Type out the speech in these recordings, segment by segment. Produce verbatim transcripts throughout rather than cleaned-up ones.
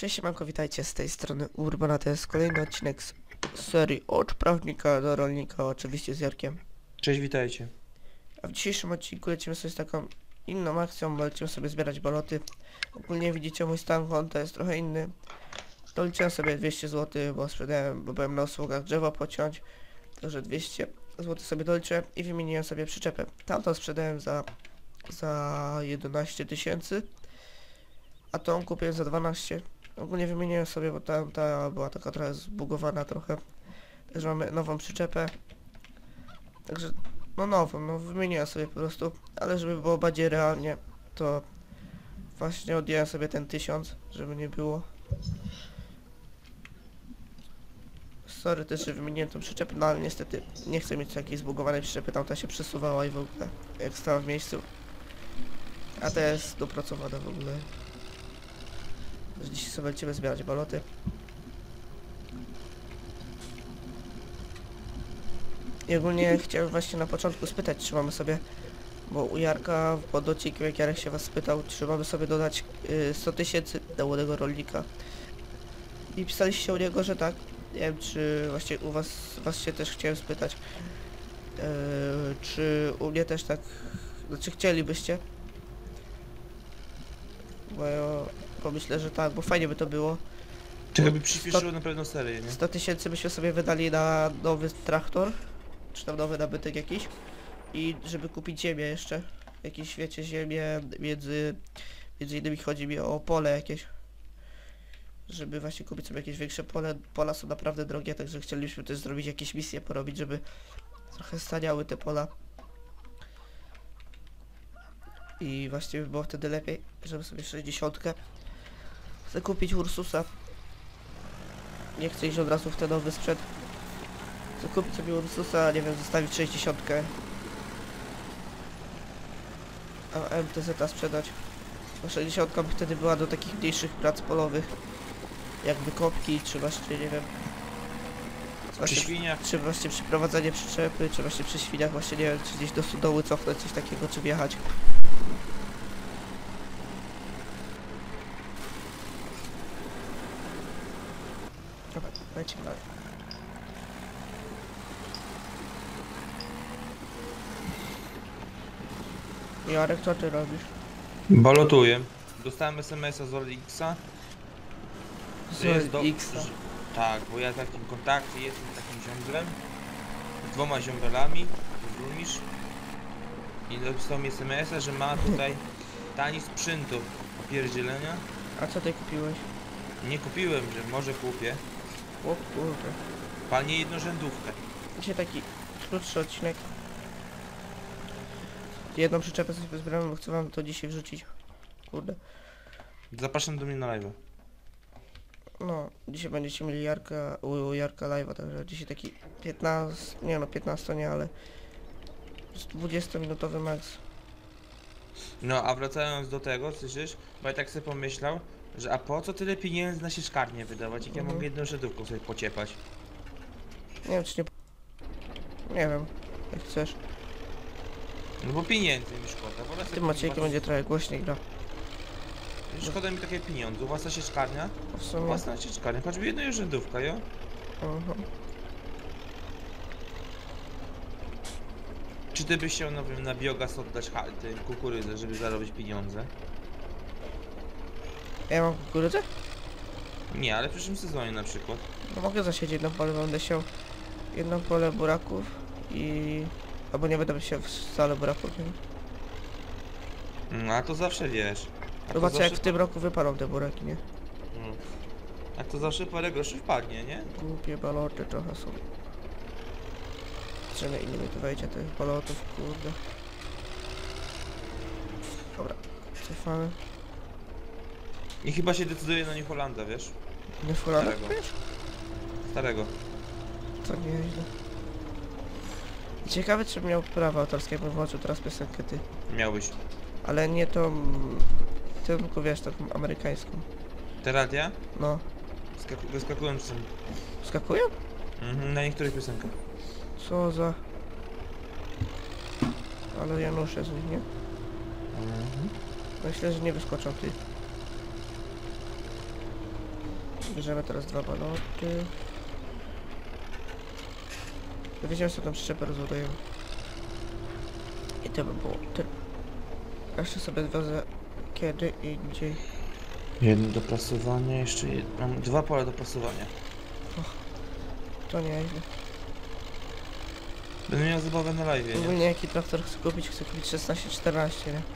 Cześć siemanko, witajcie, z tej strony Urban, a to jest kolejny odcinek z serii od prawnika do rolnika, oczywiście z Jarkiem. Cześć, witajcie. A w dzisiejszym odcinku lecimy sobie z taką inną akcją, bo lecimy sobie zbierać baloty. Ogólnie widzicie, mój stan konta jest trochę inny. Doliczyłem sobie dwieście złotych, bo sprzedałem, bo byłem na usługach drzewo pociąć. Także dwieście złotych sobie doliczę i wymieniłem sobie przyczepę. Tamtą sprzedałem za, za jedenaście tysięcy, a tą kupiłem za dwanaście. Ogólnie wymieniłem sobie, bo ta, ta była taka trochę zbugowana trochę. Także mamy nową przyczepę. Także no nową, no wymieniłem sobie po prostu. Ale żeby było bardziej realnie, to właśnie odjąłem sobie ten tysiąc, żeby nie było. Sorry też, że wymieniłem tą przyczepę, no ale niestety nie chcę mieć takiej zbugowanej przyczepy, tamta się przesuwała i w ogóle jak stała w miejscu. A ta jest dopracowana w ogóle. Dzisiaj sobie będziemy zbierać baloty. I ogólnie chciałem właśnie na początku spytać, czy mamy sobie, bo u Jarka w podociku, jak Jarek się was spytał, czy mamy sobie dodać y, sto tysięcy do młodego rolnika. I pisaliście u niego, że tak. Nie wiem, czy właśnie u was, was się też chciałem spytać, yy, czy u mnie też tak, znaczy chcielibyście? Bo ja pomyślę, że tak, bo fajnie by to było. Czego by przyspieszyło na pewno serię, nie? sto tysięcy byśmy sobie wydali na nowy traktor, czy tam nowy nabytek jakiś, i żeby kupić ziemię jeszcze, jakieś, wiecie, ziemię między, między innymi chodzi mi o pole jakieś, żeby właśnie kupić sobie jakieś większe pole. Pola są naprawdę drogie, także chcielibyśmy też zrobić jakieś misje, porobić, żeby trochę staniały te pola. I właśnie by było wtedy lepiej, żeby sobie sześćdziesiątkę chcę kupić Ursusa. Nie chcę iść od razu w ten nowy sprzęt. Chcę kupić sobie Ursusa, nie wiem, zostawić sześćdziesiątkę. A M T Z sprzedać. A sześćdziesiątka by wtedy była do takich mniejszych prac polowych. Jak wykopki, czy właśnie, nie wiem... Przy świniach. Czy właśnie przyprowadzanie przyczepy, czy właśnie przy świniach, właśnie nie wiem, czy gdzieś do stodoły cofnąć, coś takiego, czy wjechać. Dobra, lecimy dalej. Jarek, co ty robisz? Balotuję. Dostałem es em es a z Olixa. Z Jest do... X-a. że- Tak, bo ja w takim kontakcie jestem z takim ziomblem. Z dwoma ziomblami. Rozumiesz? I dostał mi es em es a, że ma tutaj tani sprzętu opierdzielenia. A co ty kupiłeś? Nie kupiłem, że może kupię. O kurde. Panie jednorzędówkę. Dzisiaj taki krótszy odcinek. Jedną przyczepę sobie zbieramy, bo chcę wam to dzisiaj wrzucić. Kurde. Zapraszam do mnie na live. No, dzisiaj będziecie mieli Jarka, u Jarka live'a, także dzisiaj taki piętnaście, nie no piętnaście nie, ale dwudziestominutowy max. No, a wracając do tego, słyszysz? Bo ja tak sobie pomyślał, że a po co tyle pieniędzy na sieczkarnię wydawać, jak ja Mhm. mogę jedną żydówką sobie pociepać? Nie wiem, czy nie... Nie wiem, jak chcesz. No bo pieniędzy mi szkoda, bo W tym Maciekiem będzie trochę głośniej gra. szkoda mi takie pieniądze, własna sieczkarnia, W sumie... własna sieczkarnia, choćby jedna żydówka, jo? Mhm. Czy ty byś chciał, no wiem, na biogaz oddać ha- tę kukurydzę, żeby zarobić pieniądze? Ja mam kukurydzę? Nie, ale w przyszłym sezonie na przykład. No mogę zasiedzieć jedno pole, będę siał jedno pole buraków i... Albo nie będę siał wcale buraków, nie? No, a to zawsze wiesz. A to Zobaczę, jak zawsze w tym roku wypalą te buraki, nie? Mm. A to zawsze parę groszy wpadnie, nie? Głupie baloty trochę są. Trzeba innymi tu wejdzie tych balotów, kurde. Dobra, cofamy. I chyba się decyduje na New Hollanda, wiesz? Nie w Holandach, Starego. wiesz? Starego. To nieźle. Ciekawe, czy miał prawa autorskie, bo włączył teraz piosenkę ty. Miałbyś. Ale nie tą... Tylko wiesz, taką amerykańską. Te radia? No. Skaku wyskakują czasem. Skakują? Mhm, na niektórych piosenkach. Co za... Ale Janusze z nich, nie? Mhm. Myślę, że nie wyskoczą ty. Bierzemy teraz dwa baloty. Weźmiemy sobie tą przyczepę, rozładujemy. I to by było tyle. Jeszcze sobie wezmę kiedy indziej. Jedno do pasowania, jeszcze jed... mam dwa pola do pasowania. To nie źle. Będę miał zabawę na live, nie? Ogólnie jaki traktor chcę kupić? Chcę kupić szesnaście czternaście, nie?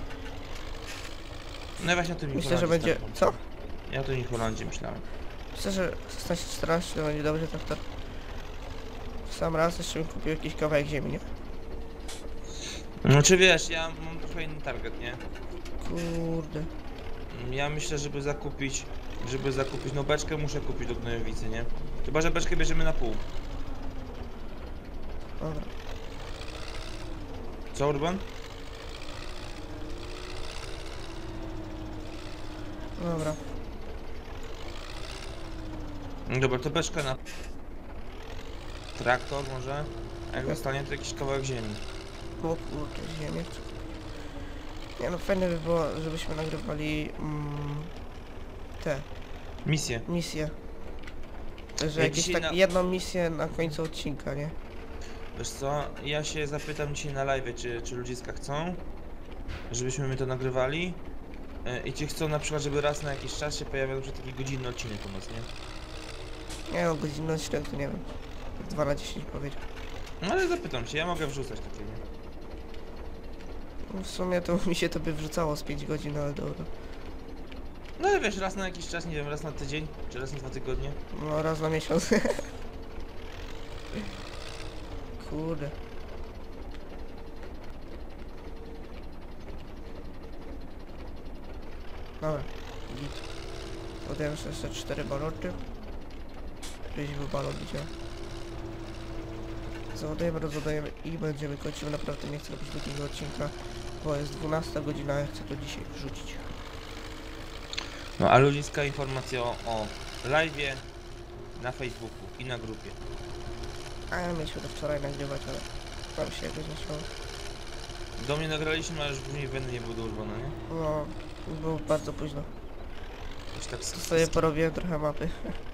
No właśnie o tym Myślę, że będzie... Co? Ja o tym New Holandzie myślałem. Myślę, że szesnaście czternaście to będzie dobry traktor. W sam raz jeszcze bym kupił jakiś kawałek ziemi, nie? Znaczy wiesz, ja mam trochę inny target, nie? Kurde. Ja myślę, żeby zakupić, żeby zakupić, no beczkę muszę kupić do gnojowicy, nie? Chyba, że beczkę bierzemy na pół. Dobra. Co, Urban? Dobra. Dobra, to beczka na... Traktor może? A jak zostanie, to jakiś kawałek ziemi. O kurde, ziemię. Nie no, fajne by było, żebyśmy nagrywali mm, te Misję. misje. Że Ja jakieś dzisiaj tak na- jedną misję na końcu odcinka, nie? Wiesz co, ja się zapytam dzisiaj na live, czy, czy ludziska chcą, żebyśmy my to nagrywali. E, I ci chcą na przykład, żeby raz na jakiś czas się pojawiał już taki godzinny odcinek u nas, nie? Nie no, godzinny odcinek to nie wiem. dwa na dziesięć powiedział. No ale zapytam się, ja mogę wrzucać takie, nie? No w sumie to mi się to by wrzucało z pięć godzin, ale dobra. No ale wiesz, raz na jakiś czas, nie wiem, raz na tydzień, czy raz na dwa tygodnie. No raz na miesiąc. Kurde. Dobra, git. Podajemy sobie jeszcze cztery baloty. Gdzieś był balon, gdzie? Załadujemy, rozładujemy i będziemy kończyły. Naprawdę nie chcę robić długiego odcinka, bo jest dwunasta godzina, ja chcę to dzisiaj wrzucić. No a ludziska informacja o, o live'ie na Facebooku i na grupie. A ja mieliśmy to wczoraj nagrywać, ale tam się jakoś zaczęło. Do mnie nagraliśmy, ale już później wędy nie było do Urbana, nie? No, było bardzo późno. Już tak To s- sobie porobiłem trochę mapy.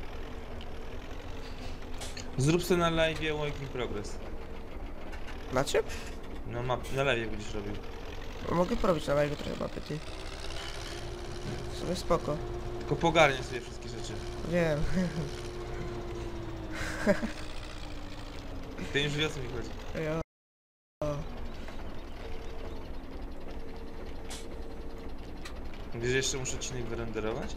Zrób sobie na live'ie work in progress. Na czym? No map, na live'ie będziesz robił. No, mogę porobić na live trochę mapy, ty. W sumie spoko. Tylko pogarnię sobie wszystkie rzeczy. Wiem. Ty już wiesz, o co mi chodzi. Ja. O. Wiesz, że jeszcze muszę odcinek wyrenderować?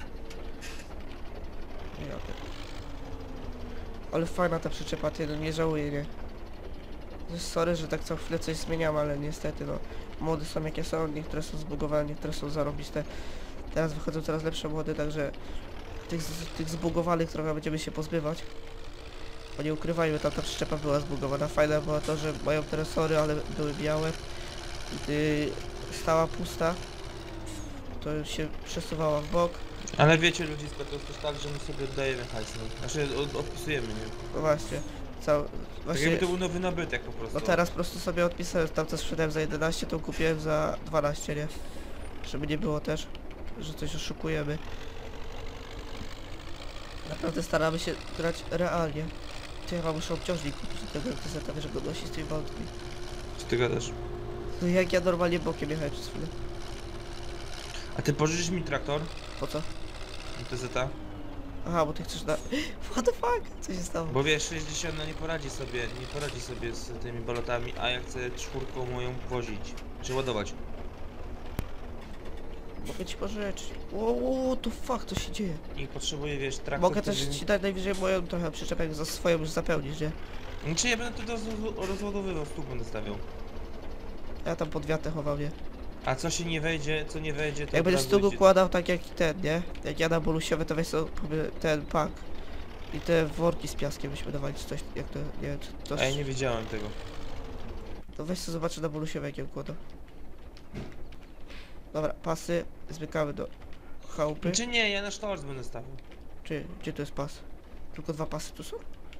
Ja też. Ale fajna ta przyczepa, ty, no nie żałuję, nie? Sorry, że tak co chwilę coś zmieniam, ale niestety no mody są jakie są, niektóre są zbugowane, niektóre są zarobiste. Teraz wychodzą coraz lepsze mody, także tych, z- tych zbugowanych trochę będziemy się pozbywać. Bo nie ukrywajmy, tam ta przyczepa była zbugowana. Fajne było to, że mają te resory, ale były białe. Gdy stała pusta, to się przesuwała w bok. Ale wiecie ludziska, to jest też tak, że my sobie oddajemy hajs, no. Znaczy od, odpisujemy, nie? No właśnie, cał, Tak właśnie, jakby to był nowy nabytek po prostu. no teraz po prostu sobie odpisałem, tam co sprzedałem za jedenaście, to kupiłem za dwanaście, nie? Żeby nie było też, że coś oszukujemy. Naprawdę staramy się grać realnie. To ja chyba muszę obciążnik kupić do tego M T Z, żeby go nosić z tej wątki. Co ty gadasz? No jak ja normalnie bokiem jechałem przez chwilę. A ty pożyczysz mi traktor? Po co? T Z A? Aha, bo ty chcesz na... What the fuck? Co się stało? Bo wiesz, sześćdziesiąt nie poradzi sobie, nie poradzi sobie z tymi balotami, a ja chcę czwórką moją wozić, czy ładować. Mogę ci pożyczyć. Wow, to fuck, co się dzieje? I potrzebuję, wiesz, traktor... Mogę też który- ci dać najwyżej moją trochę przyczepę, jak za swoją już zapełnisz, nie? Znaczy ja będę to roz- rozładowywał, stóp będę stawiał. Ja tam pod wiatę chował, nie? A co się nie wejdzie, co nie wejdzie, to... Jak będziesz od tu razu go idzie- układał tak jak ten, nie? Jak ja na bolusiowy, to weź sobie ten pak. I te worki z piaskiem byśmy dawali, czy coś, jak to, nie wiem, czy to... A ja nie wiedziałem tego. To weź sobie zobaczę na bolusiowy, jak je układał. Dobra, pasy, zmykamy do chałupy. Czy nie, ja na sztorc będę stawiał. Czy, gdzie to jest pas? Tylko dwa pasy tu są?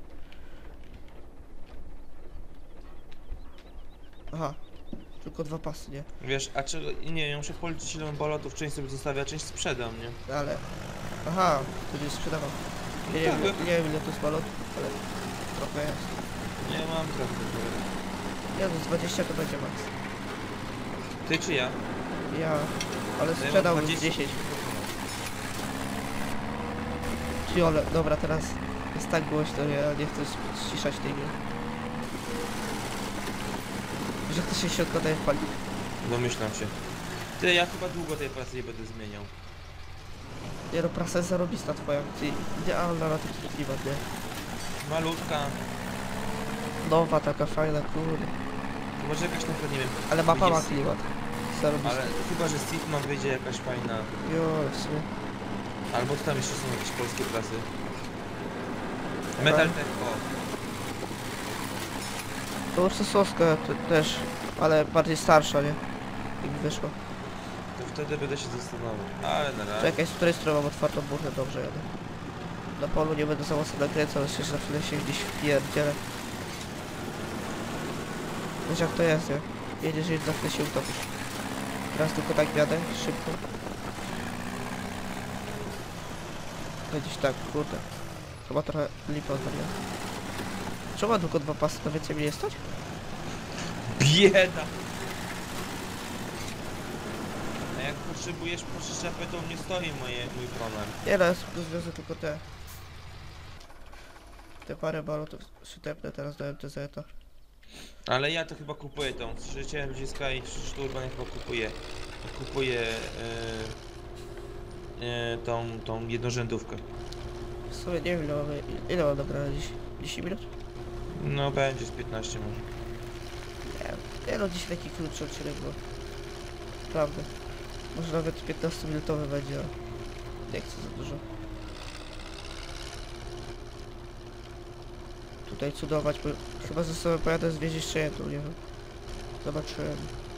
Aha, tylko dwa pasy, nie? Wiesz, a czy... nie, ja muszę policzyć ile mam balotów, część sobie zostawię, a część sprzedam, nie? Ale... Aha, to nie sprzedawał. Nie, tak, wiem, nie wiem ile to jest balot, ale trochę jest. Nie mam trochę. Nie no, z dwadzieścia to będzie max. Ty czy ja? Ja, ale Ja mam sprzedał już dwadzieścia. dziesięć. Ty, ale dobra, teraz jest tak głośno, że ja nie chcę ściszać tej gry. Że to się środka daje w paliw. Domyślam się. Ty, ja chyba długo tej pracy nie będę zmieniał. Nie no, prasa jest zarobista twoja. Ty, idealna na taki klimat, nie? Malutka. Nowa, taka fajna, kurde. To może jakaś na przykład, nie wiem. Ale mapa ma jest- klimat. Zarobista. Ale chyba, że z Sigma wyjdzie jakaś fajna. Jo, w sumie. Albo tam jeszcze są jakieś polskie prasy. Metal Tech, o. To Ursusowska to też, ale bardziej starsza, nie? Jak wyszło. To wtedy będę się zastanawiał. Ale na razie. Czekaj, z której strony mam otwartą burnę, dobrze jadę. Na polu nie będę za mocno nakręcał, ale się za chwilę się gdzieś wpierdzielę. Wiesz jak to jest, nie? Jedziesz i za chwilę się utopisz. Teraz tylko tak jadę, szybko. No gdzieś tak, kurde. Chyba trochę lipa odwaliła. Czemu ma tylko dwa pasy, to więcej mnie nie stać? Bieda! A jak potrzebujesz przyczepy, to u mnie stoi moje, mój problem. Nie no, ja rozwiązę tylko te... Te parę balotów sztepne teraz do M T Z-a. Ale ja to chyba kupuję tą. Życie ludziska i trzy Urban chyba kupuję. Kupuję yy, yy, tą, tą jednorzędówkę. W sumie nie wiem ile mamy... Ile mam nagrane dziś? dziesięć minut? No będzie z piętnaście może. Nie, nie no, dziś taki krótszy odcinek był. Prawda. Może nawet piętnastominutowy będzie, ale nie chcę za dużo. Tutaj cudować, bo chyba ze sobą pojadę zwieźć jeszcze jedną, nie wiem. Zobaczyłem.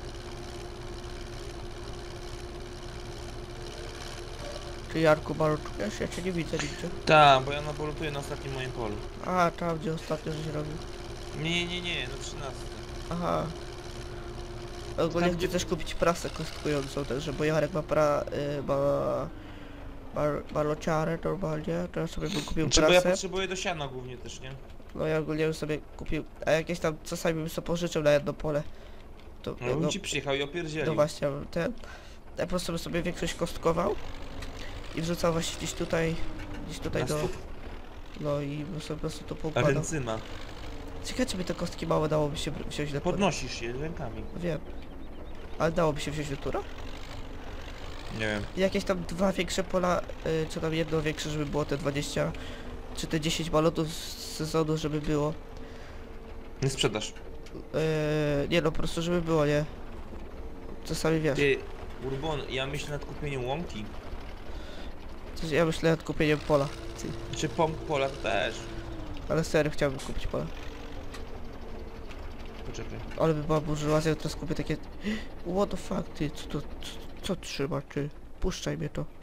Czy Jarku balotujesz? Ja cię nie widzę nigdzie. Tak, bo ja nabolutuję na ostatnim moim polu. A, tam gdzie ostatnio żeś robił. Nie, nie, nie, na trzynastym. Aha. Ogólnie Tam, chcę gdzie- też kupić prasę kostkującą, także bo Jarek ma pra... Y, ma... Bar, balociarę normalnie, to ja sobie bym kupił Czy bo ja prasę. potrzebuję do siana głównie też, nie? No ja ogólnie bym sobie kupił, a jakieś tam czasami bym sobie pożyczył na jedno pole. To, No no, bym ci przyjechał i opierdzielił. no właśnie, ten... Ja po prostu bym sobie większość kostkował i wrzucał właśnie gdzieś tutaj, gdzieś tutaj Na do... stóp. No i bym sobie po prostu to A poukładał. ręcyma. Ciekawe czy by te kostki małe dałoby się wr- wziąć do tura. Podnosisz je rękami. Wiem. Ale dałoby się wziąć do tura? Nie wiem. I jakieś tam dwa większe pola, y, czy tam jedno większe, żeby było te dwadzieścia, czy te dziesięć balotów z sezonu, żeby było. Nie sprzedasz. Yy, nie no, po prostu żeby było, nie? Czasami wiesz. Ty, Urbon, ja myślę nad kupieniem łąki. Coś, ja myślę nad kupieniem pola. Ty. Czy pomp pola to też. Ale serio chciałbym kupić pola. Poczekaj. Ale by była burżuazja, ja teraz kupię takie... What the fuck, ty, co to, co, co trzyma, ty? Puszczaj mnie to.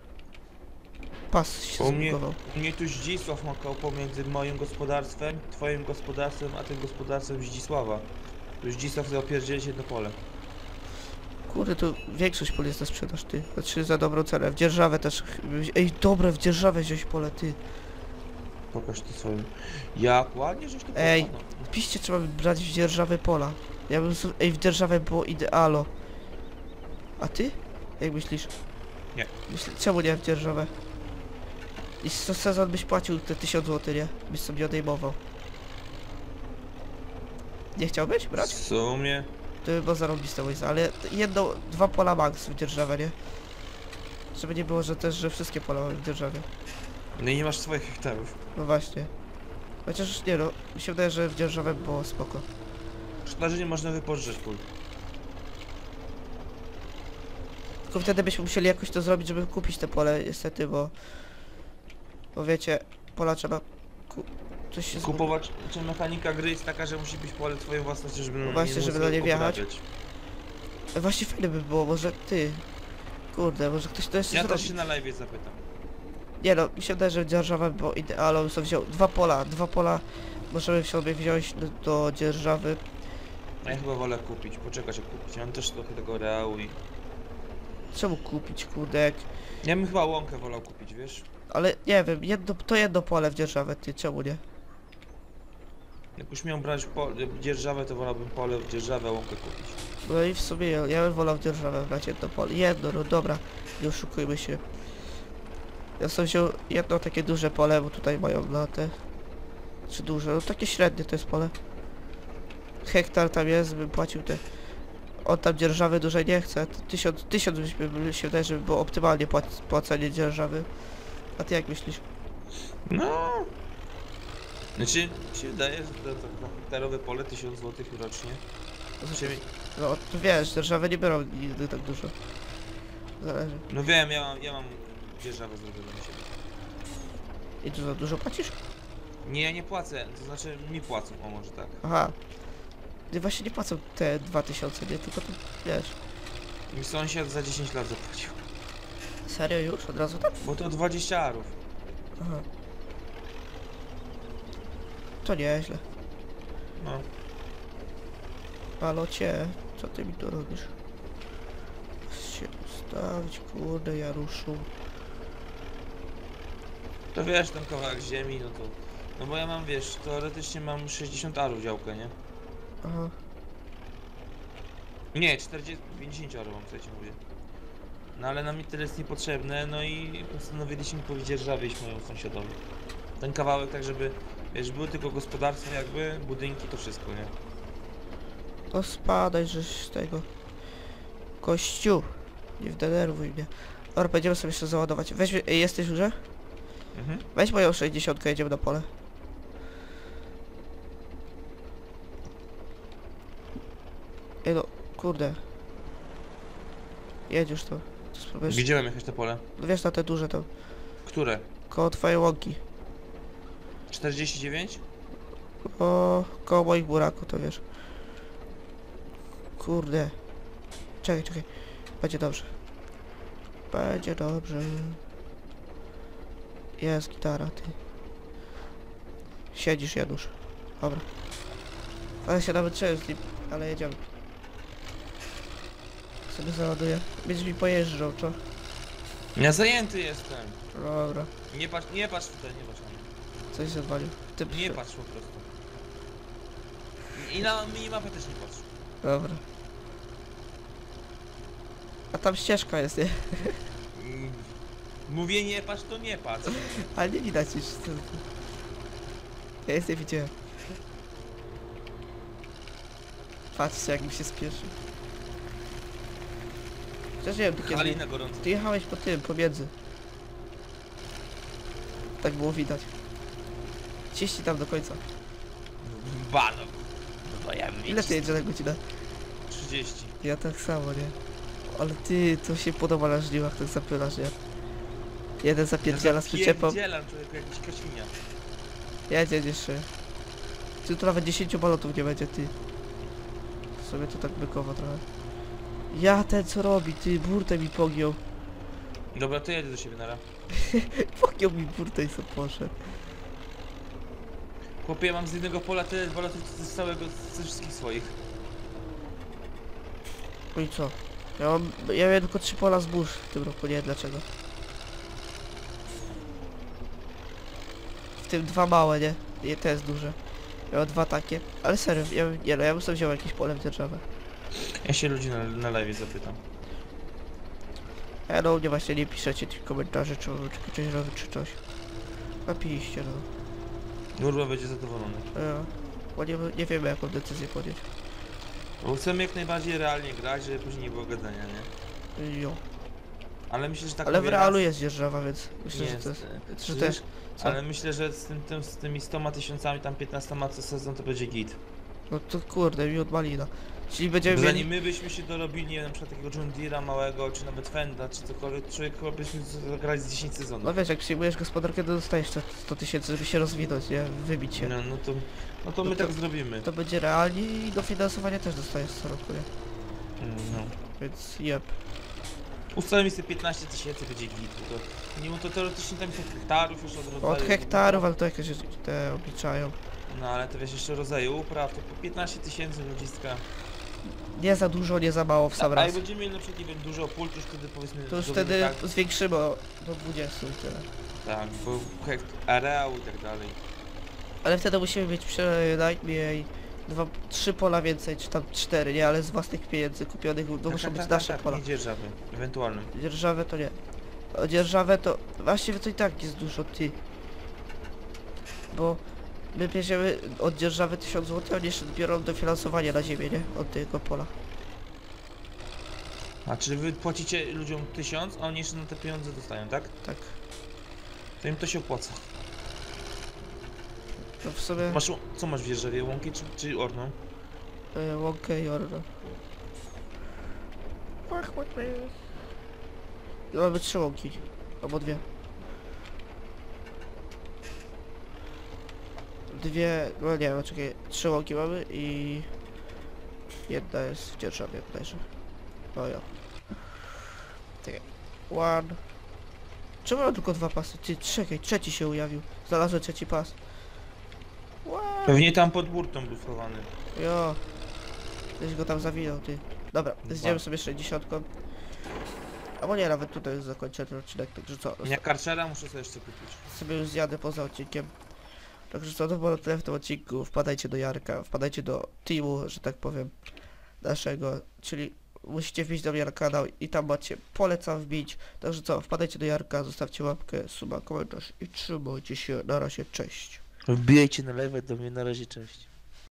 Pas się U mnie, zbugował. u mnie tu Zdzisław makał pomiędzy moim gospodarstwem, twoim gospodarstwem, a tym gospodarstwem Zdzisława. Tu Zdzisław chce opierdzielić jedno pole. Kurde, to większość pól jest na sprzedaż, ty. Znaczy za dobrą cenę. W dzierżawę też... ch- Ej, dobra, w dzierżawę wziąć pole, ty. Pokaż to swoim. Jak ładnie, żeś to Ej. pokazał. Piście trzeba brać w dzierżawę pola. Ja bym... z- Ej, w dzierżawę było idealo. A ty? Jak myślisz? Nie. Myśl... Czemu nie w dzierżawę? I co sezon byś płacił te tysiąc złotych, nie? Byś sobie odejmował. Nie chciałbyś brać? W sumie. To by było zarąbiste moim zdaniem, ale jedno, dwa pola max w dzierżawę, nie? Żeby nie było, że też, że wszystkie pola mamy w dzierżawie. No i nie masz swoich hektarów. No właśnie. Chociaż nie no, mi się wydaje, że w dzierżawę było spoko. Szkoda, że nie można wypożyczać pól. Tylko wtedy byśmy musieli jakoś to zrobić, żeby kupić te pole, niestety, bo... Bo wiecie, pola trzeba... Ku... Coś się zgubi. Kupować, czy mechanika gry jest taka, że musi być pole twoją własnością, żeby No właśnie, móc żeby na nie wjechać. obrabiać. E, Właśnie fajne by było, może ty... Kurde, może ktoś to jeszcze Ja zrobi. też się na live zapytam. Nie no, mi się wydaje, że dzierżawa było idealną, bym sobie wziął dwa pola, dwa pola możemy sobie wziąć do, do dzierżawy. A ja chyba wolę kupić, poczekać jak kupić. Ja mam też trochę tego reału i... Czemu kupić, kurde, jak... Ja bym chyba łąkę wolał kupić, wiesz? Ale nie wiem, jedno, to jedno pole w dzierżawę, ty, czemu nie? Jak już miał brać po, dzierżawę, to wolałbym pole w dzierżawę, łąkę kupić. No i w sumie ja, ja bym wolał w dzierżawę brać jedno pole. Jedno, no dobra, nie oszukujmy się. Ja sobie wziął jedno takie duże pole, bo tutaj mają na te... Czy duże? No takie średnie to jest pole. Hektar tam jest, bym płacił te... On tam dzierżawy dużej nie chce. To Tysiąc, tysiąc byśmy, by się wydaje, żeby było optymalnie płac, płacenie dzierżawy. A ty jak myślisz? No. Znaczy, mi się wydaje, że to, to na hektarowe pole tysiąc złotych rocznie. Znaczy, No to wiesz, dzierżawy nie biorą nigdy tak dużo. Zależy. no wiem, ja mam, ja mam dzierżawę zrobioną na siebie. I dużo, dużo płacisz? Nie, ja nie płacę, to znaczy mi płacą, o może tak. Aha. Ty właśnie nie płacą te dwa tysiące, nie? Tylko to, wiesz. Mi sąsiad za dziesięć lat zapłacił. Serio już? Od razu tak? Bo to dwadzieścia arów. Aha. To nieźle. No. Halo cię, co ty mi tu robisz? Się ustawić, kurde Jaruszu. To wiesz, ten kawałek ziemi, no to... No bo ja mam, wiesz, teoretycznie mam sześćdziesiąt arów działkę, nie? Aha. Nie, czterdzieści, pięćdziesiąt arów mam, słuchajcie, mówię. No ale nam mi tyle jest niepotrzebne, no i postanowiliśmy powiedzieć dzierżawie iść mojemu sąsiadowi. Ten kawałek tak, żeby, wiesz, były tylko gospodarstwa jakby, budynki, to wszystko, nie? To spadaj, żeś z tego. Kościół. Nie wdenerwuj mnie. Dobra, będziemy sobie jeszcze załadować. Weź, ej, jesteś już? Mhm. Weź moją sześćdziesiątkę, jedziemy na pole. Ej no, kurde. Jedziesz to. To spróbujesz. Gdzie mam jechać to pole? No wiesz, na te duże tam. Które? Koło twojej łąki. czterdzieści dziewięć? O, koło moich buraków, to wiesz. Kurde. Czekaj, czekaj. Będzie dobrze. Będzie dobrze. Jest gitara, ty. Siedzisz, Janusz. Dobra. Ale się nawet czułem z nim, ale jedziemy. Sobie załaduję. Będziesz mi pojeżdżał, co? Ja zajęty jestem. Dobra. Nie patrz, nie patrz tutaj, nie patrz na mnie. Coś się odwalił. Ty Nie patrz po prostu. I na minimapę też nie patrz. Dobra. A tam ścieżka jest, nie? Mm, Mówię nie patrz, to nie patrz. Ale nie widać już. co- Ja nic nie widziałem. Patrzcie, jak mi się spieszy. Chociaż nie wiem, tu kiedy... Halina gorąca. Ty jechałeś po tym, pomiędzy. Tak było widać. Ciści tam do końca. Bano. No to ja bym Ile ty jedzie na godzinę? trzydzieści. Ja tak samo, nie? Ale ty, to się podoba na żniwach, tak zapylasz, nie? Jeden zapierdziela z przyczepą. Zapierdzielam, człowieku, jakiś kaśminia. Jedzie jeszcze. Czy tu nawet dziesięciu balotów nie będzie, ty. Sobie to tak bykowo trochę. Ja ten co robi, ty, burtę mi pogiął. Dobra, to jedę do siebie, nara. Pogiął mi burtę i co poszedł. Chłopie, ja mam z jednego pola tyle balotów co z całego, ze wszystkich swoich. No i co? Ja mam, ja miałem tylko trzy pola zbóż w tym roku, nie wiem dlaczego. W tym dwa małe, nie? Nie, to jest duże. Miałem dwa takie. Ale serio, ja bym, nie no, ja bym sobie wziął jakieś pole w dzierżawę. Ja się ludzi na, na live zapytam. Ja no, u mnie właśnie nie piszecie tych komentarzy, czy czy coś robić, czy coś. Napiszcie, no. Nurba będzie zadowolony. Ja. Bo nie, nie wiemy jaką decyzję podjąć. Bo chcemy jak najbardziej realnie grać, żeby później nie było gadania, nie? Jo. Ale myślę, że tak Ale w mówię realu raz- jest dzierżawa, więc myślę, jest, że to jest... e, że wiesz, też- co? ale myślę, że z, tym, tym, z tymi stoma tysiącami, tam piętnastoma co sezon to będzie git. No to kurde, miód malina. Czyli będziemy Bo mieli... zanim my byśmy się dorobili, nie wiem, na przykład takiego John Deere'a małego, czy nawet Fenda, czy cokolwiek, człowiek chyba byśmy zagrali z dziesięć sezonów. No wiesz, jak przyjmujesz gospodarkę, to dostajesz te sto tysięcy, żeby się rozwinąć, nie? Wybić się. No, no to, no to my No to- tak zrobimy. To będzie realnie i dofinansowanie też dostajesz co roku, nie? No. Więc jeb. Ustalmy sobie piętnaście tysięcy, będzie git. Bo to, nie, bo to teoretycznie tam jest od hektarów już od rodzaju. Od hektarów, ale to jakieś te obliczają. No ale to wiesz, jeszcze rodzaju upraw, to po piętnaście tysięcy ludziska. Nie za dużo, nie za mało w sam A raz. jak będziemy mieli na przykład nie wiem, dużo pól, to już wtedy powiedzmy... To już zrobimy wtedy tak, zwiększymy o- do dwudziestu i tyle. Tak, bo hekt areał i tak dalej. Ale wtedy musimy mieć przynajmniej dwa, trzy pola więcej, czy tam cztery, nie? Ale z własnych pieniędzy kupionych, no Tak, muszą tak, być tak, nasze tak, pola. nie dzierżawy, ewentualnym. Dzierżawę to nie. O dzierżawę to... Właściwie to i tak jest dużo, ty. Bo my bierzemy od dzierżawy tysiąc złotych, oni jeszcze biorą dofinansowanie na ziemię, nie? Od tego pola. A czy wy płacicie ludziom tysiąc, a oni jeszcze na te pieniądze dostają, tak? Tak. To im to się opłaca. No w sumie... Masz, co masz w dzierżawie, łąki czy, czy orną? Y, łąkę i orno. No, mamy trzy łąki. Albo dwie. Dwie, no nie wiem, czekaj, trzy łąki mamy i... Jedna jest w dzierżawie bodajże. O ja. Czekaj. One. Czemu mam tylko dwa pasy? Ty, czekaj, trzeci się ujawnił. Znalazłem trzeci pas. One. Pewnie tam pod burtą był schowany. Jo. Ktoś go tam zawinął, ty. Dobra, Dwa. zjemy sobie sześćdziesiątką. Albo nie, nawet tutaj już zakończę ten odcinek, także co? Ja karczera muszę sobie jeszcze kupić. Sobie już zjadę poza odcinkiem. Także co, to było tyle w tym odcinku. Wpadajcie do Jarka, wpadajcie do teamu, że tak powiem, naszego, czyli musicie wbić do mnie na kanał i tam macie, polecam wbić. Także co, wpadajcie do Jarka, zostawcie łapkę, suba, komentarz i trzymajcie się. Na razie, cześć. Wbijajcie na live do mnie, na razie, cześć.